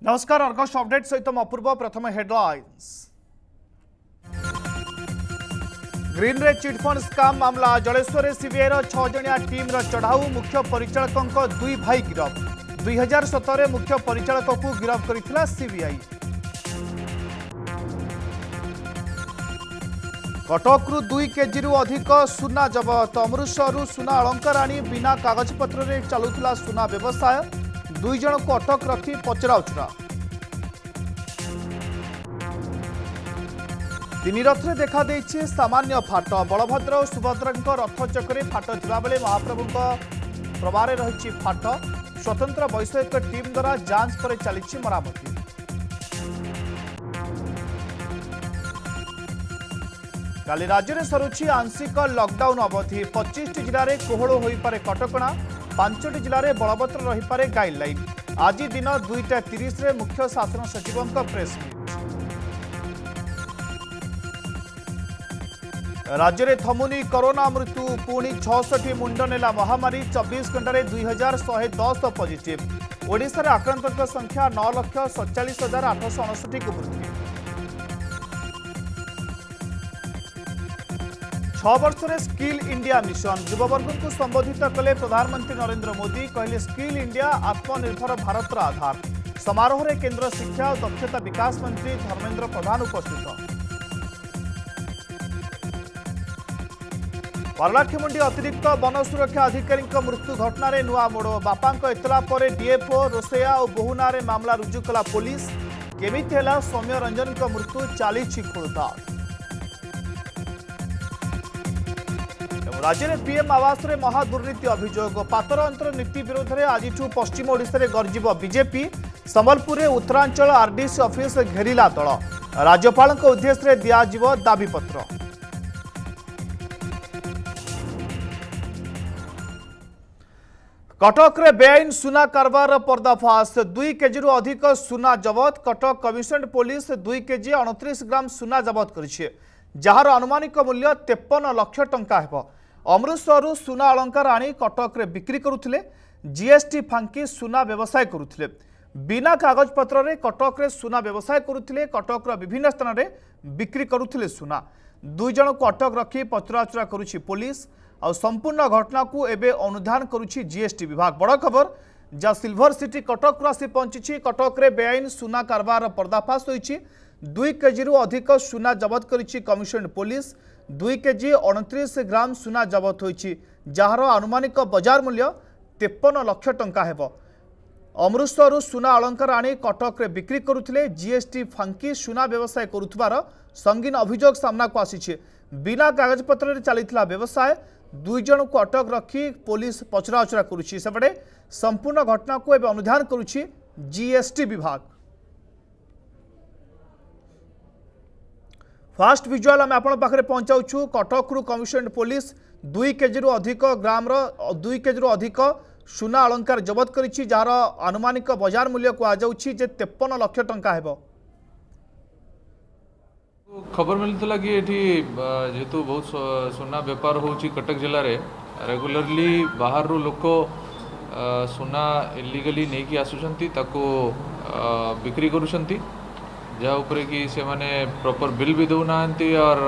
नमस्कार Argus update सहित अपूर्व प्रथम हेडलाइंस। ग्रीन रे चिटफंड स्काम मामला जलेश्वर सीबीआई 6 जणिया टीम चढ़ाऊ मुख्य परिचालकों दुई भाई गिरफ 2017 मुख्य परिचालक को गिरफ करथिला सीबीआई। कटकरू 2 केजी अधिक सुना जबत अमृतसर सुना अलंकार आनी बिना कागजपत्र रे चलुथिला सुना व्यवसाय 2 जन को अटक रखी पचराउचरा। 3 रथ देखा देछि सामान्य फाट बलभद्र और सुभद्रा रथ चक्रे फाट थिबा बेले महाप्रभु प्रभारे रही फाट स्वतंत्र वैषयिक टीम द्वारा जांच पर चली मरामती। काली राज्य में सरुछि आंशिक लॉकडाउन अवधि 25 जिले में कोहल हो पारे कटकणा 5 जिले में बलवत्तर रही पारे गाइडलाइन। आज दिन 2:30 रे मुख्य शासन सचिवों प्रेस मीट। राज्य में थमुनी कोरोना मृत्यु पुणी 66 मुंड नेला महामारी 24 घंटे 2110 पॉजिटिव। ओडिशा रे आक्रांतों संख्या 9,47,869 को वृद्धि। 6 वर्ष रे स्किल इंडिया मिशन युववर्ग को संबोधित कले प्रधानमंत्री नरेंद्र मोदी कहले स्किल इंडिया आत्मनिर्भर भारत आधार। समारोह रे केंद्र शिक्षा और दक्षता विकास मंत्री धर्मेंद्र प्रधान उपस्थित। पारलाखेमुंडी अतिरिक्त वन सुरक्षा अधिकारी मृत्यु घटना रे नुआ मोड़ बापा एतला पर डीएफओ रोसैया और बहुना रे मामला रुजु कला पुलिस। केमिति हैला सौम्य रंजन मृत्यु चली खोलताड़। राज्य में पीएम आवास रे महादुर्नीति अभियोग पातर अंतर नीति विरोध में आज पश्चिम ओडिशा रे गर्जिब बीजेपी। संबलपुर उत्तरांचल आरडीसी ऑफिस घेरिला दल राज्यपाल उद्देश्य दियाजिव दाबीपत्र। कटक रे बेआईन सुना कारबार पर्दाफाश 2 केजी अधिक सुना जबत। Cuttack commissionerate police 2 KG 29 gram सुना जबत करिछि जार अनुमानिक मूल्य 53 लाख टंका हेबो। अमृतसर सुना अलंकार आनी कटक रे बिक्री करुथिले। जीएसटी फांकी सुना व्यवसाय करुथिले। बिना कागजपत्र रे कटक रे सुना व्यवसाय करुथिले। कटक रो विभिन्न स्थान रे बिक्री करुथिले सुना। 2 जन को अटक रखी पचराउचरा करुछि पुलिस और संपूर्ण घटना को एबे अनुधान करुछि जीएसटी विभाग। बड़ खबर जा सिल्वर सिटी कटक राशि पहुंची। कटक रे बेआईन सुना कारबार पर्दाफाश होइछि। 2 केजी अधिक सुना जबत करिछि कमिशनरेट पुलिस। 2 केजी 29 ग्राम सुना जबत होइछि जार अनुमानिक बाजार मूल्य 53 लाख टंका हेबो। अमृतसर सुना अलंकार आनी कटक रे बिक्री करुथिले। जीएसटी फांकी सुना व्यवसाय करुथबार संगीन अभियोग सामना को आसीछि। बिना कागजपत्र रे चलिथिला व्यवसाय 2 जन को अटक रखी पुलिस पचराउचरा करुछि। सेबडे संपूर्ण घटना को एबे अनुधान करुछि जीएसटी विभाग। फास्ट विजुअल आम आपण पाखरे पहुंचाउछु। कटकरू कमिशनरेट पुलिस 2 केजी अधिक ग्राम 2 केजी अधिक सुना अलंकार जबत करिछि जार अनुमानिक बाजार मूल्य को आजाउछि जे 53 लाख टंका हेबो। खबर मिलता कि एठी जेतु बहुत सुना व्यापार होछि कटक जिले रे रेगुलरली बाहर रो लोक सुना इलीगली नहीं कि आसुछंती ताको बिक्री करूछंती जहाँ उपरे कि से माने प्रॉपर बिल भी दौना और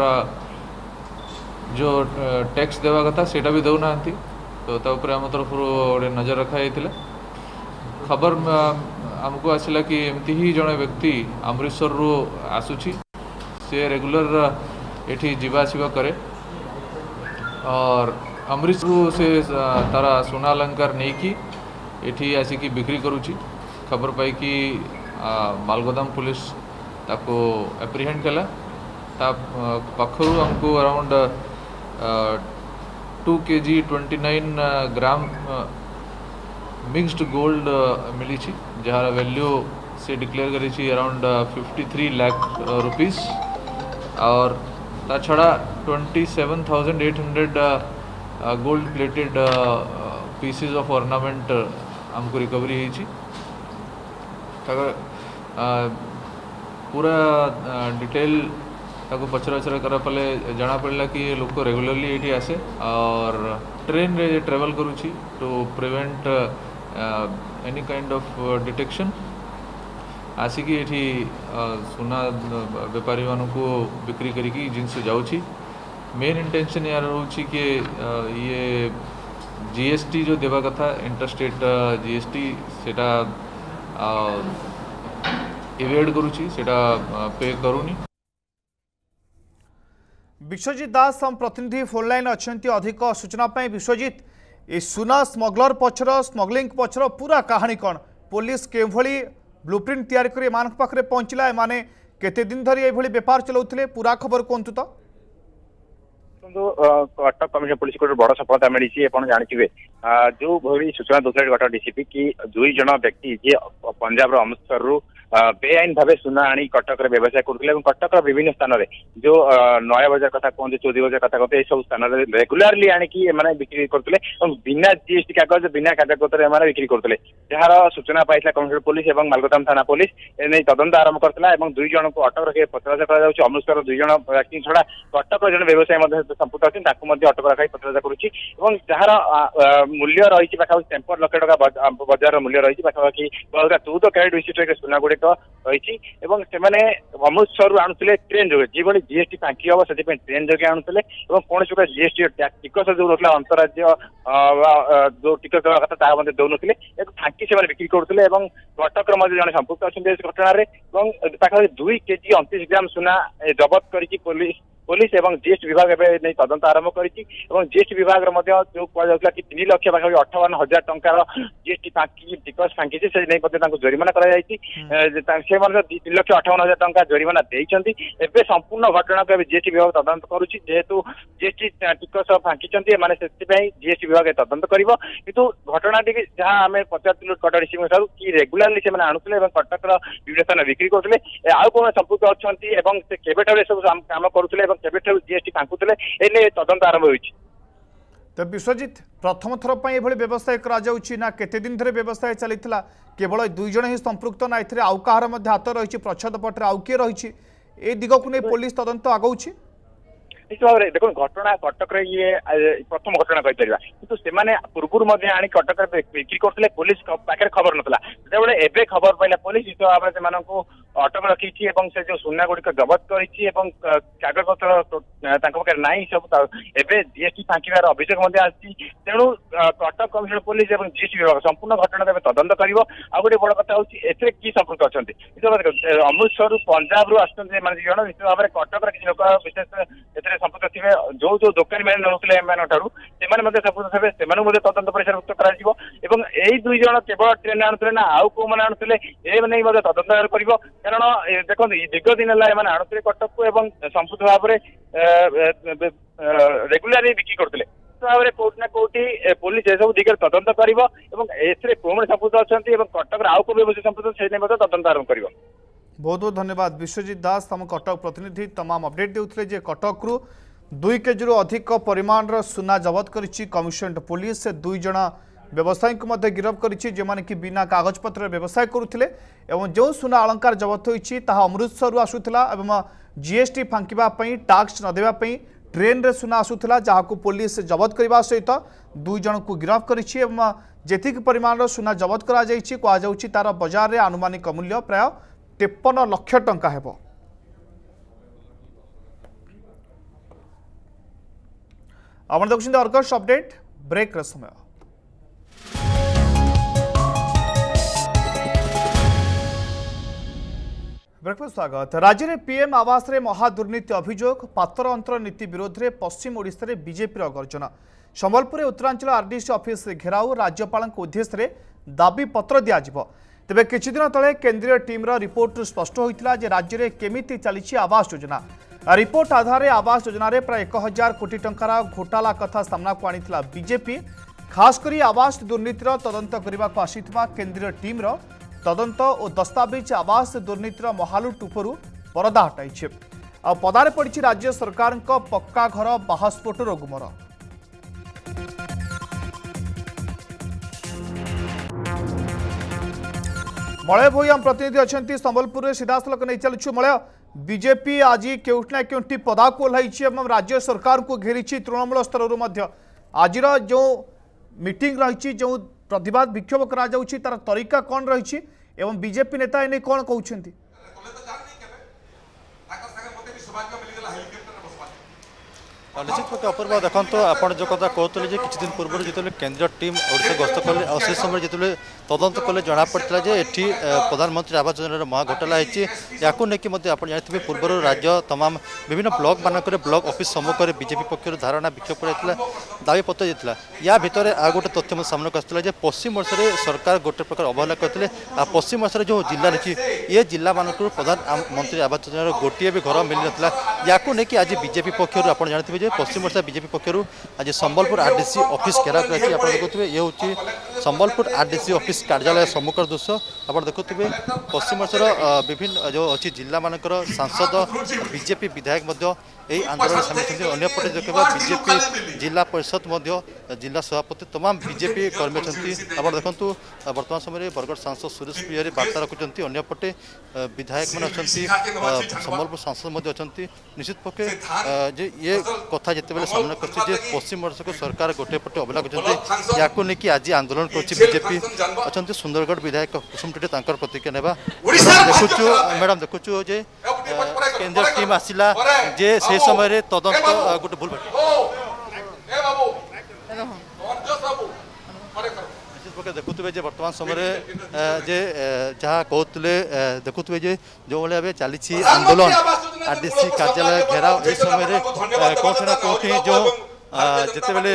जो टैक्स देवा कथा सेटा भी दौना तो ता उपरे आम तरफ गोटे नजर रखा जाइतिला। खबर आमको आसिला कि एमती ही जड़े व्यक्ति अमृतसर रू आसुची से रेगुलर एठी जीवा आसिबा करे और अमृतसर रू से तारा सुना अलंकार नहीं कि एठी आसिकी बिक्री करुची। खबर पाई कि मालगोदाम पुलिस ताको एप्रिहेंड कला पाखरु हमको around 2 KG 29 gram mixed gold मिली जार वैल्यू से डिक्लेयर करी अराउंड 53 लाख रुपीस और ता छड़ा 27,800 gold plated pieces of ornament हमको रिकवरी होती। पूरा डिटेल ताको पचराउचरा करा पले जाना पड़ला कि ये लोग रेगुलरली ये आसे और ट्रेन रे ट्रेवल करुची to prevent any kind of detection आसिकी एठी सुना बेपारी मानू बिक्री करिकी जिनस जाउछि। मेन इंटेंशन यार रोची कि ये जीएसटी जो देवा कथा इंटरस्टेट जीएसटी सेटा एवेड करूची सेटा पे करूनी। विश्वजित दास हम प्रतिनिधि फोन लाइन अच्छी अधिक सूचना पाई। विश्वजित ये सुना स्मगलर पछर स्मगलिंग पछर पूरा कहानी कौन पुलिस के ब्लूप्रिंट तैयारी कर एमान पाखे पहुँचला एमाने केते दिन धरी ये बेपार चलाउथिले पूरा खबर कहतु तो। कटक कमिशनर पुलिस को बड़ सफलता मिली जानते जो भाई सूचना दूसरे कटक डीसीपी की 2 जन व्यक्ति जी पंजाब अमृतसर रु बेआईन भाव सुना आनी कटक व्यवसाय करते कटक विभिन्न स्थान में जो नया बजार कथा कहते चौधरी बजार कथा कहते सब स्थान में रेगुलारली आनिकी बिक्री करते बिना जीएसटी कागज बिना कागज पत्र बिक्री करते जार सूचना पाई कमिशनर पुलिस और मालगोदाम थाना पुलिस एने तदंत आरंभ करता 2 जन को अटक रखे पचराचा कर अमृतसर 2 जन व्यक्ति छड़ा कटक जन व्यवसाय संपुक्त अच्छी अटक रखाई पचराचा कर जार मूल्य रही पाखापाखि 15 लाख टका बजार मूल्य रही पाखापाखि 14 कैरेट विशिष्ट सुना गुड़िक रही अमृतसर आणुले ट्रेन जो जी जीएसटी फांकी हम से ट्रेन जोगे आणुले कौन प्रकार जीएसटी टिकस जो रोला अंतराज्य जो टिकस देवा कथा दौन फांकी से बिक्री करते कटक जन संपुक्त अच्छे घटन पाखापाखि 2 केजी 29 ग्राम सुना जबत कर पुलिस एवं जीएसटी विभाग नहीं तदंत आरंभ कर जीएसटी विभाग जो कहला कि 3 लाख पाखापाखि 58,000 टंकार जीएसटी फांकी टिकस फांकी से नहीं जरिमाना कर 3 लाख 58,000 टंका जरिमाना देइछंती। एबे संपूर्ण घटना को जीएसटी विभाग तदंत करुछि जेहेतु जीएसटी टिकस फांकी माने जीएसटी विभाग तदंत करिवो किंतु घटना टी जहाँ आम पचार कटक डीसी कि रेगुलारली से आणुले कटक विभिन्न स्थान बिक्री करते आउ कौन संपुक्त अच्छा केबेठार सब काम करुले केबेठार जीएसटी फांकुले एने तदंत आरंभ होइछि। तो विश्वजित प्रथम थर पर यह व्यवसाय ना केते दिन धरे व्यवसाय चलीथिला केवल 2 जन ही संपृक्त ना एथिरे आउ कहार मध्ये हाथ रही प्रच्छद पटे आउ किए रही ए दिग को नहीं पुलिस तदंत आगौछि। निश्चित भाव में देखो घटना कटक ये प्रथम घटना कहीपर कितु से पूर्व आनी कटक बिक्री करते पुलिस पाखे खबर नाला जो एवं खबर पाइला पुलिस निश्चित भाव में से अटक रखी से जो सुना गुड़िक जबत कर कागज पत्र ना सब एवं जीएसटी फांकार अभियोग तेणु कटक कमिशनर पुलिस और जीएसटी विभाग संपूर्ण घटना तदंत कर गोटे बड़ कथा हूँ कि संपृक्त अच्छा अमृतसर पंजाब रू आसुँच निश्चित भाव में कटक किसी लोक विशेष संपृक्त थे जो जो दोकानी मैंने नौले संपृक्त थे से तदंत परिसरभुक्त कर 2 जन केवल ट्रेन आणुले ना आउ कौ मैंने आणुले ए तदंत कर कारण देखो दीर्घ दिन है आणुले कटक को संपूर्ण भाव में रेगुलार बिक्री करते भाव में कौटना कौटी पुलिस ए सब दिगरे तदंत कर कौन संपूक्त अच्छा कटक आउ कौ व्यवसाय संपूक्त से तदंत आरंभ कर। बहुत बहुत धन्यवाद विश्वजित दास तम कटक प्रतिनिधि तमाम अपडेट देते कटक रु 2 केजी अधिक परिमाण सुना जबत करिछि कमिशनरेट पुलिस 2 जन व्यवसायी को गिरफ करिछि कि बिना कागज पत्र व्यवसाय करुथिले एवं जो सुना अलंकार जबत होइछि ताहा अमृतसर आसुथिला एवं जीएसटी फांकिबा पई टैक्स न देबा पई ट्रेन रे सुना आसुथिला जहाकू पुलिस जबत करबा सहित 2 जन को गिरफ करिछि एवं जेतिक परिमाण सुना जबत करा जाइछि कहा जाउछि तार बाजार रे अनुमानिक मूल्य प्राय 53 लाख टंका हेबो। आपण देखुछन अर्गस अपडेट ब्रेक रे समय ब्रेकफास्ट स्वागत। राज्य में पीएम आवास रे महादुर्नीति अभियोग पातर अंतर नीति विरोध में पश्चिम ओडिशा रे बीजेपी गर्जन संबलपुर उत्तरांचल आरडीसी ऑफिस घेराव राज्यपाल उद्देश्य दाबी पत्र दिज्व तेबे किछि दिन तले केंद्रीय टीम रिपोर्ट स्पष्ट होइतिला जे राज्य में केमिति चली आवास योजना रिपोर्ट आधार आवास योजना रे प्राय 1000 कोटी टंकार घोटाला कथा सामना को आनिथिला बीजेपी खासकरी आवास दुर्नीतिर तदंत करने को आसीथिबा केंद्रीय टीम तदंत और दस्तावेज आवास दुर्नीतिर महालुट उपरू परदा हटाई आ पदारे पड़ी राज्य सरकार पक्का घर बाहस्फोट गुमर। मलय भोई आम प्रतिनिधि अच्छा संबलपुर में सीधासलख नहीं चलुछु मलय बीजेपी आज केउठना केउठी पदा को ओह्लैछि एवं राज्य सरकार को घेरी तृणमूल स्तर आज जो मीटिंग रही जो प्रतिवाद विक्षोभ करा तार तरीका कौन रही एवं बीजेपी नेता एने कौन कहते? निश्चित भाव अपूर्व देखो आप जो कथा कहते हैं किसी दिन पूर्व जो केंद्रीय टीम ओडिशा गस्त कले और से समय जो तदंत कले जना पड़ा जे एठी प्रधानमंत्री आवास योजनार महा घोटाला होती या जानते पूर्व राज्य तमाम विभिन्न ब्लॉक मानक ब्लॉक ऑफिस सम्मुख में बीजेपी पक्षर धारणा विक्षोभ कर दावी पत्र देता या भितर आ गोटे तथ्य सामना आसाला पश्चिम ओडिशा रे सरकार गोटे प्रकार अवहेला करते पश्चिम ओडिशा जो जिला रही ये जिला मानक प्रधानमंत्री आवास योजनार गोटे भी घर मिल ना या आज बीजेपी पक्षर आप जानते पश्चिम ओडिशा बीजेपी पक्षर आज संबलपुर आरडीसी ऑफिस घेराव कर देखुए ये हूँ संबलपुर आरडीसी ऑफिस कार्यालय सम्मुख दृश्य आप देखुए पश्चिम ओडिशार विभिन्न जो अच्छी जिला मानकर सांसद बीजेपी विधायक यही आंदोलन सामिल अंपटे देखा बीजेपी जिला परिषद जिला सभापति तमाम बीजेपी कर्मी अच्छा आप देखु बर्तमान समय बरगढ़ सांसद सुरेश प्रिय बार्ता रखुच्च अंपटे विधायक मैंने अच्छा संबलपुर सांसद अच्छा निश्चित पक्षे ये कथा जिते सामना कर पश्चिम ओडिशा को सरकार गोटे पटे अवहेला कर आज आंदोलन करजेपी अच्छा सुंदरगढ़ विधायक कुसुम टेटे प्रतिक्रिया नेबा देखुचु मैडम देखुचु जे केंद्रीय टीम आसिला जे से समय तदंत गोटे भूल देखुए बर्तमान समय जे जहाँ कहते देखुए जो भाई चली आंदोलन आरडीसी कार्यालय घेराव ये समय कौन ना कौन जो जिते बेले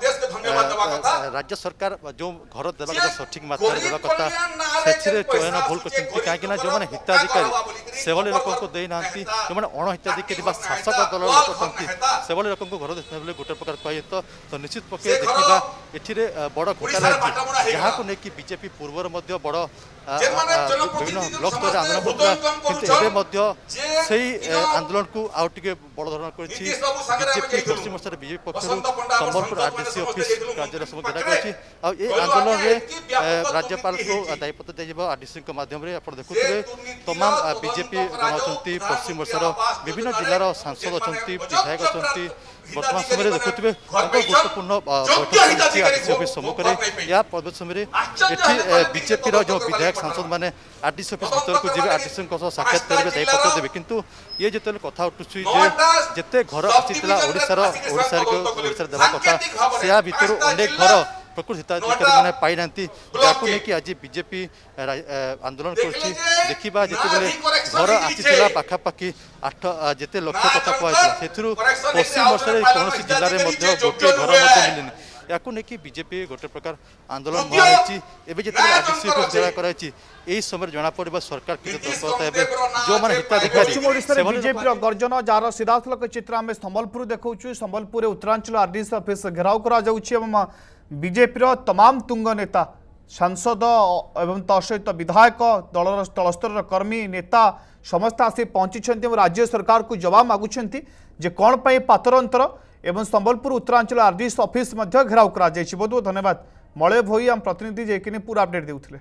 राज्य सरकार जो घर देवा कथा सठिक मात्रा देवा कथा से चयन भूल कर कहीं जो मैंने हिताधिकारी से भली लोक को देना जो मैंने अण हिताधिकारी शासक दल लोक अच्छा से भली लोक घर देखने गोटे प्रकार कहे तो निश्चित पक्षे देखा ये बड़ घोटाला जहाँ को लेकिन बीजेपी पूर्वर बड़ विभिन्न ब्लॉक स्तर आंदोलन करता से आंदोलन को आउ टे बड़ धरण कर बीजेपी पश्चिम ओडिशा बीजेपी पक्ष संबलपुर आरडीसी ऑफिस कार्यालय सब घेरा आंदोलन में राज्यपाल को दायित्व दिया आरडीसी माध्यम आप देखुए तमाम बीजेपी गण पश्चिम ओडिशार विभिन्न जिलार सांसद अच्छा विधायक अच्छा बर्तमान समय देखुए गुरुत्वपूर्ण बैठक आरडीसी ऑफिस सम्मुख में या परवर्त समय बीजेपी जो विधायक सांसद मैंने आरडीसी ऑफिस भीतर को जी आरडीसी साक्षात करेंगे दायित्व देवे किंतु ये जो कथा उठुची जिते घर आसीला ओडिशा देवा कथा से भितर अनेक घर प्रकृत हिताधिकारी मैंने पाई ना लेकिन आज बीजेपी आंदोलन करा जिते घर आसीला पाखापाखि 8 जिते लक्ष कथा कहु पश्चिम ओडिशा कौन जिले में गोटे घर मिलनी या बीजेपी गोटे प्रकार आंदोलन मुहाई जो आरडीसी ऑफिस घेरा कर समय जना पड़ा सरकार जो मैंने हिताधिकारी बीजेपी गर्जन जार सीधासलख चित्र आम संबलपुर देखु संबलपुर उत्तरांचल आरडीसी ऑफिस घेराव कर बीजेपी तमाम तुंग नेता सांसद एवं सहित विधायक दलर तलस्तर कर्मी नेता समस्त आसी पहुंची राज्य सरकार को जवाब मागुंट जे कौन पर पातर अंतर एवं संबलपुर उत्तरांचल आरडीसी ऑफिस घेराव कर बहुत बहुत धन्यवाद मलय भोई आम प्रतिनिधि जेकि पूरा अपडेट देउथिले।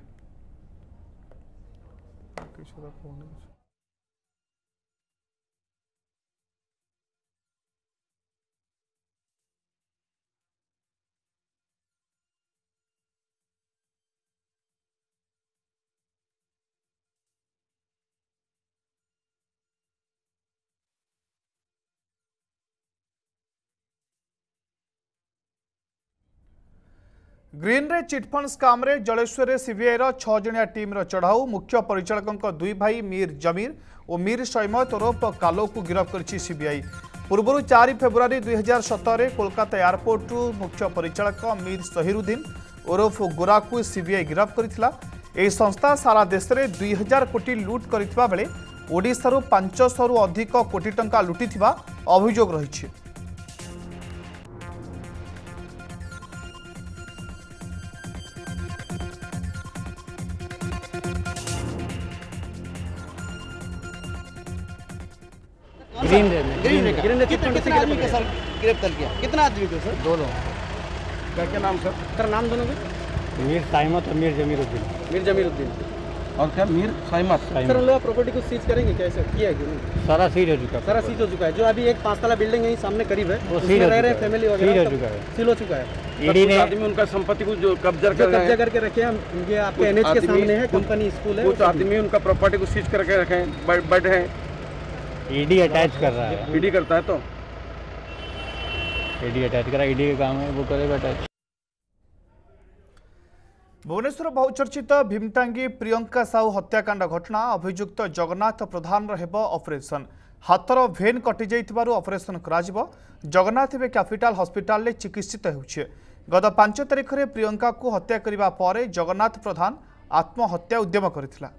ग्रीन रे चिटफंड स्काम रे जलेश्वर सीबीआई 6 जणिया टीम चढ़ाऊ मुख्य परिचालकों दुई भाई मीर जमीर और मीर शैमत ओरफ कालो को गिरफ्त कर सीबीआई पूर्व 4 फेब्रुआरी 2017 कोलकाता एयरपोर्ट मुख्य परिचालक मीर सहिरुद्दीन ओरफ गोरा को सीबीआई गिरफ्त करथिला। एही संस्था सारा देश में 2000 कोटी लुट करथिबा बेले ओडिशारू 500 रु अधिक कोटी टंका लुटिथिबा अभियोग रहिछि। ग्रीन रे कितने आदमी के सर गिरफ्तार किया? कितना आदमी को सर? 2 लोग। क्या नाम सर? सर नाम दोनों के? मीर साइमत और मीर जमीरुद्दीन। मीर जमीरुद्दीन और क्या मीर साइमत। सर उन लोग प्रॉपर्टी को सीज करेंगे कैसे किया है कि सारा सीज हो चुका है। जो अभी एक 5 तला बिल्डिंग यहीं सामने करीब है वो सील रह रहे हैं फैमिली वगैरह सील हो चुका है। ईडी ने आदमी उनका संपत्ति को जो कब्जा करके रखे हैं। ये आपके एनएच के सामने है, कंपनी स्कूल है, कुछ आदमी उनका प्रॉपर्टी को सीज करके रखे हैं, बेड है। ईडी अटैच कर रहा है, ईडी करता है तो ईडी अटैच करा, ईडी का काम है, वो करेगा अटैच। भुवनेश्वर बहुचर्चित भीमटांगी प्रियंका साहू हत्याकांड घटना अभियुक्त जगन्नाथ प्रधान ऑपरेशन हाथर भेन कटि जाइथिबारु ऑपरेशन कराजिबो। जगन्नाथ एवं कैपिटाल हॉस्पिटल में चिकित्सित होउछे। गत 5 तारिख में प्रियंका को हत्या करिबा परे जगन्नाथ प्रधान आत्महत्या उद्यम करथिला।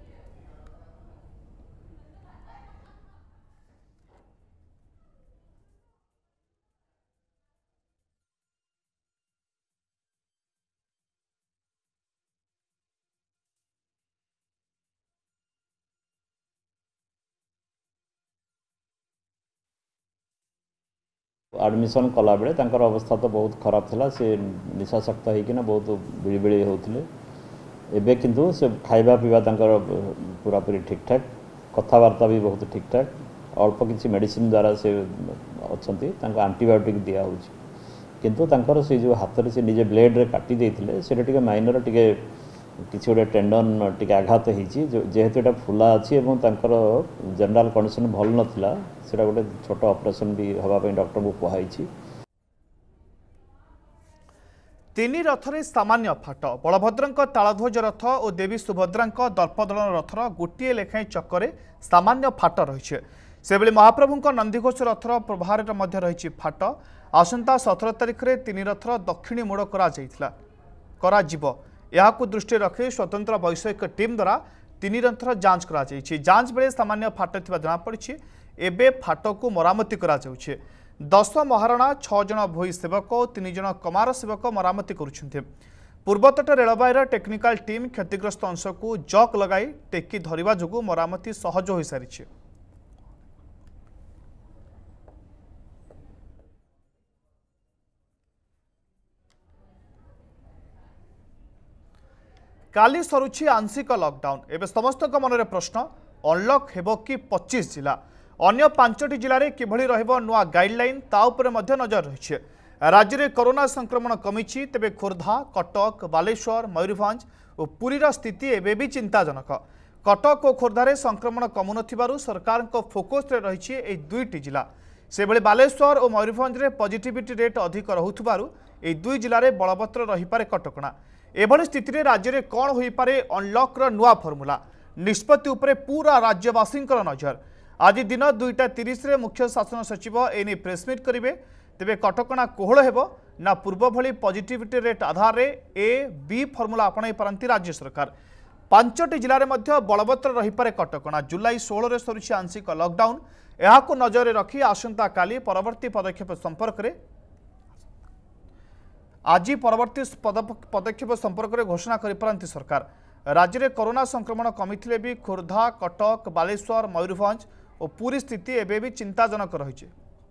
एडमिशन कला बेले तांकर अवस्था तो बहुत खराब थिला। से निशाशक्त होइकिना बहुत बिड़बिड़ी होउथिले। एबे किंतु से खाइबा पीवा तांकर पूरा पूरी ठीक ठाक, कथावार्ता भी बहुत ठीक ठाक। अल्प किसी मेडिसिन द्वारा से अच्छंती, तांको एंटीबायोटिक दिया होउछ। किंतु तांकर से जो हाथ से निजे ब्लेड रे काटी देथिले सेटा टिके माइनर टिके किसी गोटे टेंडन टिके आघात होइछि। जेहेतु एटा फुला अछि एवं तांकर जनरल कंडीशन भल नथिला, सेटा गोटे छोट ऑपरेशन भी हवा पे डॉक्टर को कहैछि। तीन रथरे सामान्य फाट बलभद्रंक तालध्वज रथ और देवी सुभद्रांक दर्पदलन रथर गोटे लेखाएं चक्करे सामान्य फाट रही। से बेले महाप्रभुंक नंदीघोष रथर प्रभार मध्य रही फाट। आसंता 17 तारिख में तीन रथर दक्षिणी मोड़ कर दृष्टि रखी स्वतंत्र वैषयिक टीम द्वारा तीन रथर जांच करा जांच बेले सामान्य फाट जनापड़ी। एबे फाट को मरामती करा 10 महाराणा 6 जन भोई सेवक और 3 जन कमार सेवक मरामती करुछन्ते। पूर्वतट रेलबाईर टेक्निकल टीम क्षतिग्रस्त अंश को जक लगाई टेकी धरिबा जोगु मरामती सहज हो सारी। काली सरुछि आंशिक लॉकडाउन। एवं समस्त मनरे प्रश्न अनलॉक हेबो कि 25 जिला अन्य 5टी जिले में किभली रहिबो नुआ गाइडलाइन ता उपरे मध्य नजर रही। राज्य में कोरोना संक्रमण कमिछि, तेबे खोर्धा, कटक, बालेश्वर, मयूरभंज और पुरीर स्थिति एबे भी चिंताजनक। कटक और खोर्धारे संक्रमण कमु नथिबारु सरकार फोकस रे रही ए दुईटी जिला। से बेले बालेश्वर और मयूरभंज रे पॉजिटिविटी रेट अधिक रहुथिबारु ए दुई जिले में बलवत्तर रही पारे कटकणा। एभली स्थिति में राज्य में कौन हो पारे अनलॉक नुआ फर्मुला निष्पत्ति उपरे पूरा राज्यवासी नजर। आज दिन 2:30 रे मुख्य शासन सचिव एने प्रेसमिट करेंगे। तेबे कटकणा कोहल हेबो ना पूर्व भली पॉजिटिविटी रेट आधार रे ए बी फर्मुला अपनाई पारंती राज्य सरकार। 5टी जिले में बलवत्तर रही पारे कटकणा। जुलाई 16 रे सरुछि आंशिक लॉकडाउन। एहाकु नजर रखी आसंता काली परवर्ती पदक्षेप संपर्क में आज परवर्ती पदक्षेप संपर्क में घोषणा करिपारंती सरकार। राज्य में कोरोना संक्रमण कमिथिले भी खोर्धा, कटक, बालेश्वर, मयूरभंज और पूरी स्थिति एबे भी चिंताजनक रही।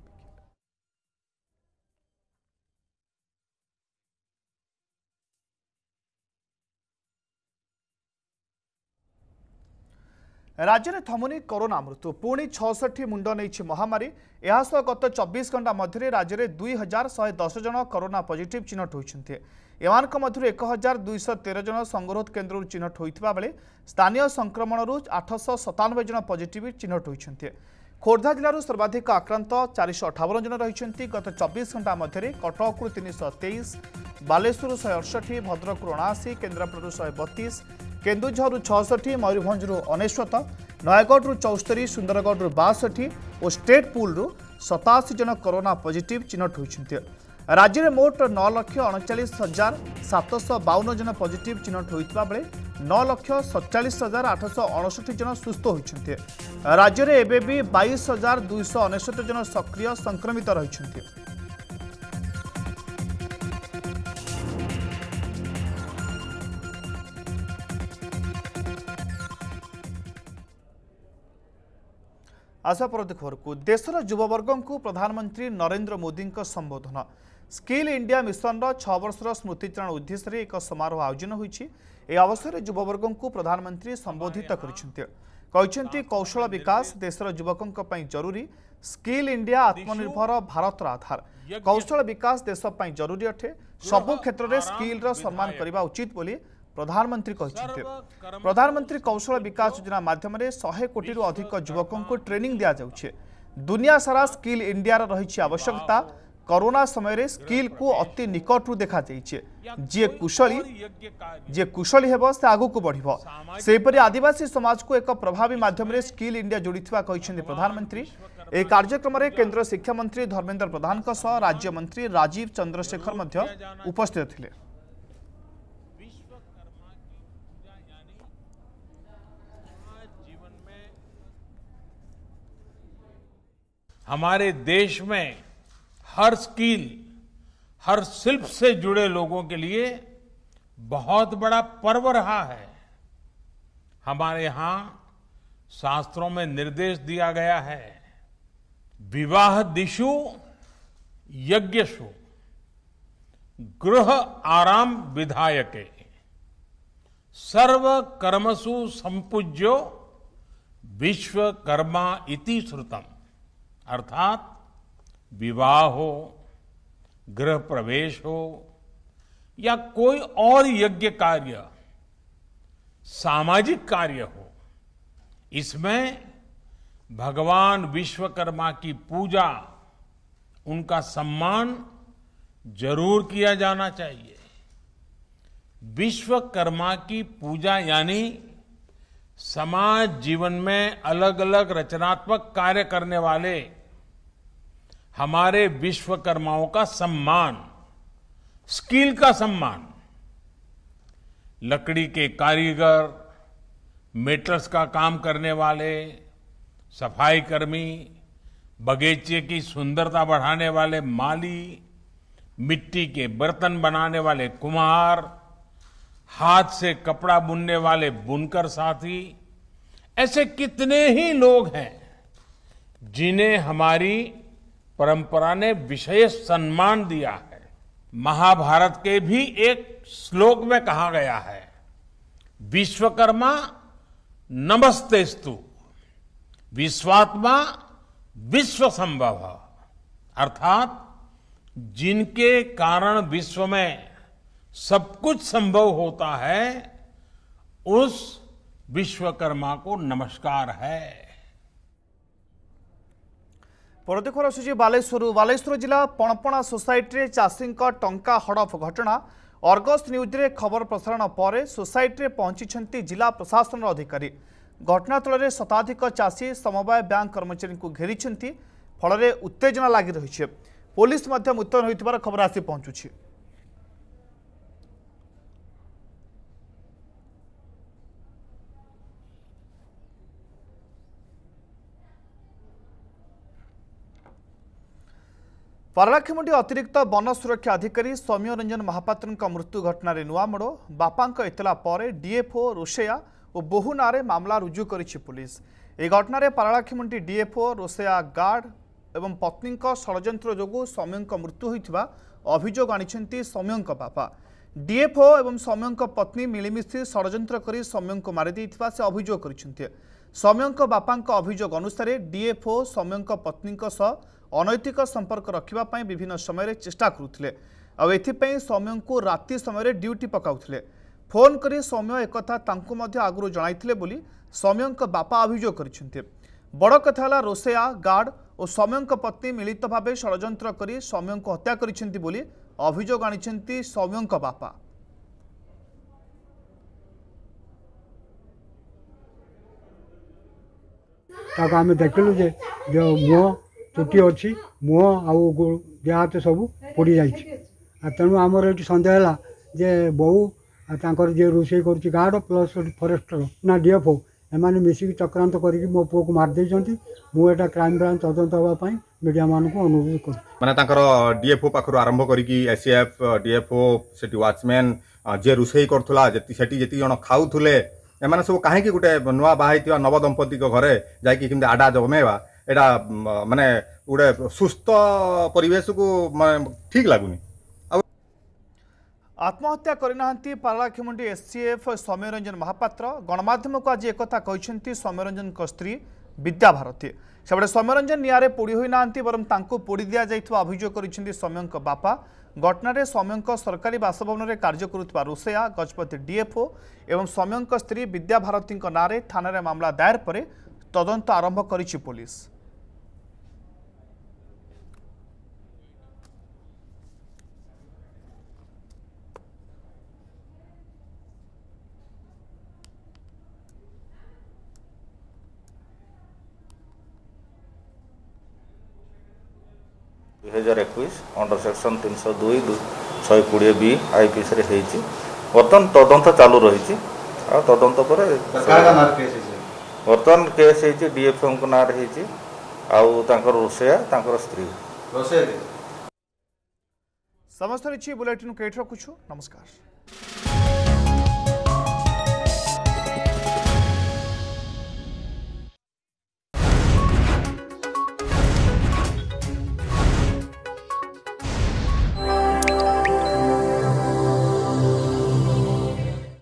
राज्य में थमुनी कोरोना मृत्यु पुणी 66 मुंड नहीं महामारी। यह गत 24 घंटा मध्य राज्य में 2110 जन कोरोना पॉजिटिव चिन्हट होती। एमानक मध्य 1213 जन संगरोध केन्द्र चिन्हट होता बेले स्थानीय संक्रमण 897 जन पॉजिटिव चिन्हट होती। खोर्धा जिलूर सर्वाधिक आक्रांत 458 जन रही। गत 24 घंटा मध्य कटक 323, बालेश्वर 168, भद्रक 79, केन्द्रापड़ा 132, केन्दुझर 66, मयूरभंज 69, नयगढ़ 74, सुंदरगढ़ 62 और स्टेट पूल 87 जन कोरोना पॉजिटिव चिन्हट होती। राज्य में मोट 9,39,752 जन पॉजिटिव चिन्हट होता बेले 9,47,869 जन सुस्थ होती। राज्य में एबे भी 22,269 जन सक्रिय संक्रमित रही। आशा परवर्ती खबर को देशर युववर्ग को प्रधानमंत्री नरेंद्र मोदी संबोधन। स्किल इंडिया मिशन 6 वर्षर स्मृतिचारण उद्देश्य एक समारोह आयोजन होती। अवसर में युववर्ग को प्रधानमंत्री संबोधित कर कौशल विकास देशर युवकों जरूरी। स्किल इंडिया आत्मनिर्भर भारत आधार कौशल विकास देश ପାଇଁ जरूरी अटे सबु क्षेत्र में स्किल रो सम्मान करने उचित बोली प्रधानमंत्री कहते। प्रधानमंत्री कौशल विकास योजना माध्यम 100 कोटी रु अधिक युवकों को ट्रेनिंग दिया जाउछे। दुनिया सारा स्किल इंडिया रही आवश्यकता कोरोना समय स्किल को अति निकटू देखा जी कुशली हेब से आगू को बढ़िबो। सेपरि आदिवासी समाज को एक प्रभावी माध्यम स्किल इंडिया जोड़िथिबा कहिसेंती प्रधानमंत्री। ए कार्यक्रम में केंद्र शिक्षा मंत्री धर्मेंद्र प्रधान राज्य मंत्री राजीव चंद्रशेखर मध्य उपस्थित थिले। हमारे देश में हर स्किल, हर शिल्प से जुड़े लोगों के लिए बहुत बड़ा पर्व रहा है। हमारे यहाँ शास्त्रों में निर्देश दिया गया है, विवाह दिशु यज्ञशु गृह आराम विधायके सर्व कर्मसु संपूज्यो विश्वकर्मा इति श्रुतम। अर्थात विवाह हो, गृह प्रवेश हो या कोई और यज्ञ कार्य, सामाजिक कार्य हो, इसमें भगवान विश्वकर्मा की पूजा, उनका सम्मान जरूर किया जाना चाहिए। विश्वकर्मा की पूजा यानी समाज जीवन में अलग अलग रचनात्मक कार्य करने वाले हमारे विश्वकर्माओं का सम्मान, स्किल का सम्मान। लकड़ी के कारीगर, मेटल्स का काम करने वाले, सफाई कर्मी, बगीचे की सुंदरता बढ़ाने वाले माली, मिट्टी के बर्तन बनाने वाले कुम्हार, हाथ से कपड़ा बुनने वाले बुनकर साथी, ऐसे कितने ही लोग हैं जिन्हें हमारी परंपरा ने विशेष सम्मान दिया है। महाभारत के भी एक श्लोक में कहा गया है, विश्वकर्मा नमस्तेस्तु विश्वात्मा विश्व संभव। अर्थात जिनके कारण विश्व में सब कुछ संभव होता है, उस विश्वकर्मा को नमस्कार है। परवर्ती खबर आसुची बालेश्वर जिला पणपणा सोसाइटी चाषी टंका हड़प घटना। अर्गस न्यूज रे खबर प्रसारण पर सोसाइटी पहुंची जिला प्रशासन अधिकारी। घटनास्थल में शताधिक चाषी समवाय बैंक कर्मचारी को घेरी फल उत्तेजना लगी रही। पुलिस मुतयन होइतिबार खबर आसी पहुंचुछि। पारलाखेमुंडी अतिरिक्त वन सुरक्षा अधिकारी सौम्य रंजन महापात्र मृत्यु घटना नुआ मोड़। बापा इतला पर डीएफओ रोसैया और बोहू नारे मामला रुजु करिछि पुलिस। ए घटना पारलाखेमुंडी डीएफओ रोसैया गार्ड एवं पत्नी षड्यंत्र जोगु सौम्य मृत्यु होइथिबा अभियोग आनिछन्ति सौम्य बापा। डीएफओ एवं सौम्य पत्नी मिलिमिशि षड्यंत्र करी सौम्य को मारि दैथिबा से अभियोग करिछन्ति। सौम्य बापा अभियोग अनुसार डीएफओ सौम्य पत्नी अनैतिक संपर्क रखा विभिन्न समय चेष्टा करुले। आउ सौम्य को राति समय ड्यूटी पकाउथिले। फोन करी सौम्य एक आगु जणाइथिले बोली सौम्य बापा अभियोग करिसेंते। बड़ कथा है रोसैया गार्ड और सौम्य पत्नी मिलित भाव षड्यंत्र करी सौम्य को हत्या करिसेंती बोली अभियोग आनिसेंती सौम्य बापा। आम देखलु जे मुह चुटी अच्छी मुह आउ देह हाथ सब पोड़ी जाइए। तेणु आमर ये सन्देह है जे बहु तांकर जे रोषे कर गार्ड प्लस फरेस्टर ना डीएफओ एमाने मिसिक चक्रांत करके मो पुओ को मार देइछंती। मुझे क्राइम ब्रांच तदंत होगापी मीडिया मान को अनुरोध कर माने डीएफओ पाखर आरंभ करी एसीएफ डीएफओ से वाचमैन जे रोषे करूला जी जन खाऊले एमाने सब कहीं गोटे नुआ बाहर नव दंपति घरे जाकि आडा जमेवा एटा माने गोटे सुस्थ परिवेश को ठीक लगुनि। आत्महत्या करना पारलाखेमुंडी एससीएफ सौम्य रंजन महापात्र। गणमाध्यम को आज एक कहते सौम्य रंजन स्त्री विद्या भारती। सेपटे सौम्यरंजन निआरे पोड़ी होई नांती बरम तांको पोड़ी दिया जाइथवा अभियोग करिसेंती सौम्यंक बापा। घटना सौम्यंक सरकारी बासभवन में कार्य करुवा रोसैया गजपति डीएफओ एवं सौम्यंक स्त्री विद्या भारती नारे थाना मामला दायर पर तदंत आरंभ करिछि पुलिस। अंडर सेक्शन 302/120B आईपीसी रे हेछि वर्तमान तदंत चालू रही तदंत पर वर्तमान केस हेछि डीएफएम को नार हेछि आउ तांकर रोसैया तांकर स्त्री समस्त बुलेटिन केट रखुछु। नमस्कार।